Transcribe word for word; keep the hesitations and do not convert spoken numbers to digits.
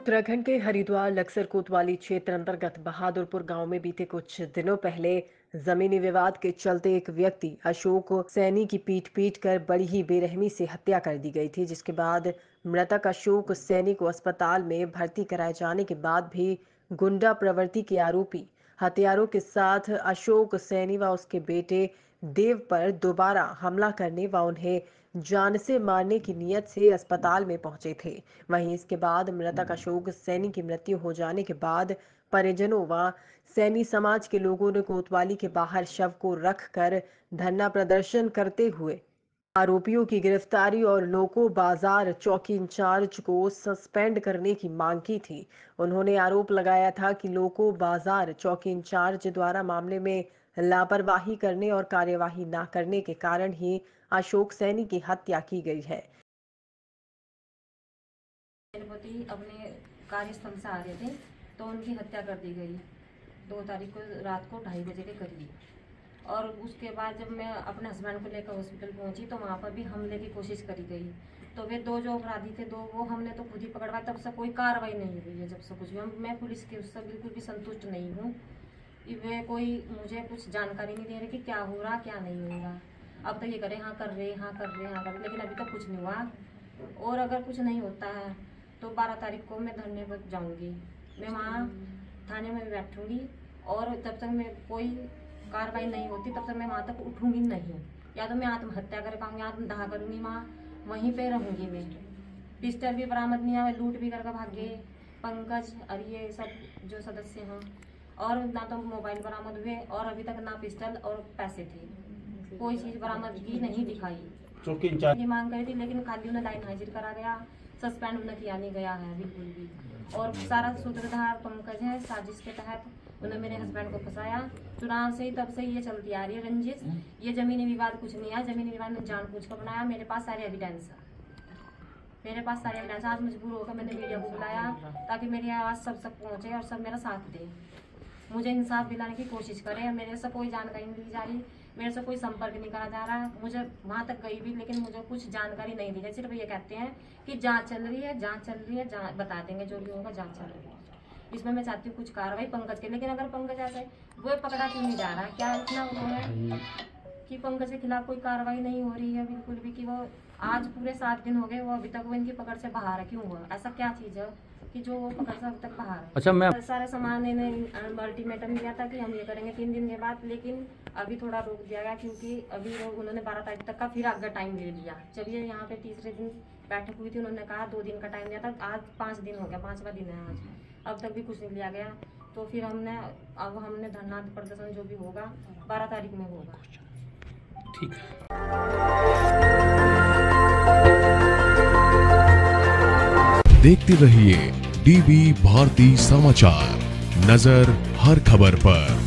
उत्तराखंड के हरिद्वार लक्सर कोतवाली क्षेत्र अंतर्गत बहादुरपुर गांव में बीते कुछ दिनों पहले जमीनी विवाद के चलते एक व्यक्ति अशोक सैनी की पीट पीट कर बड़ी ही बेरहमी से हत्या कर दी गई थी, जिसके बाद मृतक अशोक सैनी को अस्पताल में भर्ती कराए जाने के बाद भी गुंडा प्रवृत्ति के आरोपी हथियारों के साथ अशोक सैनी व उसके बेटे देव पर दोबारा हमला करने व उन्हें जान से मारने की नीयत से अस्पताल में पहुंचे थे। वहीं इसके बाद मृतक अशोक सैनी की मृत्यु हो जाने के बाद परिजनों व सैनी समाज के लोगों ने कोतवाली के बाहर शव को रखकर धरना प्रदर्शन करते हुए आरोपियों की गिरफ्तारी और लोको बाजार चौकी इंचार्ज को सस्पेंड करने की मांग की थी। उन्होंने आरोप लगाया था कि लोको बाजार चौकी इंचार्ज द्वारा मामले में लापरवाही करने और कार्यवाही न करने के कारण ही अशोक सैनी की हत्या की गई है। मेरे पति अपने कार्यस्थल से आ रहे थे तो उनकी हत्या कर दी गई दो तारीख को रात को ढाई बजे के करीब। और उसके बाद जब मैं अपने हस्बैंड को लेकर हॉस्पिटल पहुंची तो वहाँ पर भी हमले की कोशिश करी गई। तो वे दो जो अपराधी थे दो वो हमने तो खुद ही पकड़वाया, तब से कोई कार्रवाई नहीं हुई है। जब से कुछ भी हम मैं पुलिस की उससे बिल्कुल भी संतुष्ट नहीं हूँ। वे कोई मुझे कुछ जानकारी नहीं दे रहे कि क्या हो रहा क्या नहीं हो रहा। अब तो ये करे हाँ कर रहे हाँ कर रहे हाँ कर रहे, लेकिन अभी तक कुछ नहीं हुआ। और अगर कुछ नहीं होता है तो बारह तारीख को मैं धरने पर जाऊंगी। मैं वहाँ थाने में बैठूंगी और जब तक मैं कोई कार्रवाई नहीं होती तब तक मैं वहाँ तक उठूंगी नहीं। या तो मैं आत्महत्या कर पाऊंगी, आत्मदाह करूंगी, वहाँ वहीं पे रहूंगी। मैं पिस्टल भी बरामद नहीं आया, लूट भी करके भाग गए पंकज और ये सब जो सदस्य हैं। और ना तो मोबाइल बरामद हुए और अभी तक ना पिस्टल और पैसे थे, कोई चीज बरामदगी नहीं दिखाई। चौकी इंचार्ज की मांग करी थी लेकिन खाली उन्हें लाइन हाजिर करा गया, सस्पेंड उन्हें किया नहीं गया है बिल्कुल भी। और सारा सूत्रधार पंकज है, साजिश के तहत उन्हें मेरे हस्बैंड को फंसाया। चुनाव से ही तब से ये चलती आ रही है रंजिश। ये जमीनी विवाद कुछ नहीं है, जमीनी विवाद ने जानबूझ कर बनाया। मेरे पास सारे एविडेंस है, मेरे पास सारे एविडेंस। आज मजबूर होकर मैंने मीडिया को बुलाया ताकि मेरी आवाज़ सब तक पहुँचे और सब मेरा साथ दे, मुझे इंसाफ दिलाने की कोशिश करे। मेरे से कोई जानकारी नहीं दी जा रही, मेरे से कोई संपर्क नहीं करा जा रहा। मुझे वहाँ तक गई भी लेकिन मुझे कुछ जानकारी नहीं दी जाए। सिर्फ ये कहते हैं कि जांच चल रही है, जांच चल रही है, जांच बता देंगे जो भी होगा, जांच चल रही है। इसमें मैं चाहती हूँ कुछ कार्रवाई पंकज के। लेकिन अगर पंकज ऐसे वो पकड़ा क्यों नहीं जा रहा? क्या इतना वो है कि पंकज के खिलाफ कोई कार्रवाई नहीं हो रही है बिल्कुल भी? कि वो आज पूरे सात दिन हो गए, वो अभी तक वो इनकी पकड़ से बाहर है। क्यों हुआ ऐसा? क्या चीज़ है कि जो वो पकड़ से अभी तक बाहर है? अच्छा, मैं सारे सामान इन्हें अल्टीमेटम दिया था कि हम ये करेंगे तीन दिन के बाद, लेकिन अभी थोड़ा रोक दिया गया क्योंकि अभी उन्होंने बारह तारीख तक का फिर आगे टाइम ले लिया। जब ये यहाँ पे तीसरे दिन बैठक हुई थी उन्होंने कहा दो दिन का टाइम दिया था, आज पाँच दिन हो गया, पाँचवा दिन है आज, अब तक भी कुछ नहीं लिया गया। तो फिर हमने अब हमने धरना प्रदर्शन जो भी होगा बारह तारीख में होगा। ठीक है। देखते रहिए डीवी भारती समाचार, नजर हर खबर पर।